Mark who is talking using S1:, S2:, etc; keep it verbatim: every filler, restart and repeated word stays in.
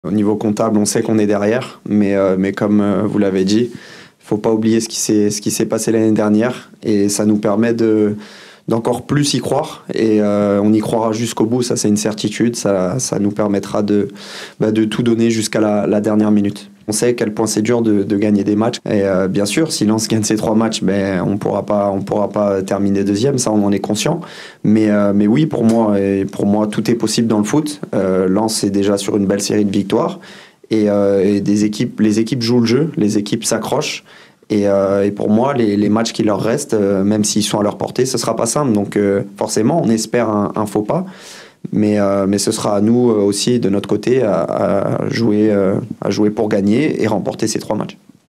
S1: Au niveau comptable, on sait qu'on est derrière, mais, euh, mais comme euh, vous l'avez dit, il ne faut pas oublier ce qui s'est, ce qui s'est passé l'année dernière et ça nous permet de, d'encore plus y croire et euh, on y croira jusqu'au bout, ça c'est une certitude, ça, ça nous permettra de, bah, de tout donner jusqu'à la, la dernière minute. On sait à quel point c'est dur de, de gagner des matchs et euh, bien sûr, si Lens gagne ces trois matchs, ben, on pourra pas, on pourra pas terminer deuxième, ça on en est conscient. Mais, euh, mais oui, pour moi, et pour moi, tout est possible dans le foot. Euh, Lens est déjà sur une belle série de victoires et, euh, et des équipes, les équipes jouent le jeu, les équipes s'accrochent. Et, euh, et pour moi, les, les matchs qui leur restent, euh, même s'ils sont à leur portée, ce sera pas simple. Donc euh, forcément, on espère un, un faux pas. Mais, euh, mais ce sera à nous aussi, de notre côté, à, à jouer, euh, à jouer pour gagner et remporter ces trois matchs.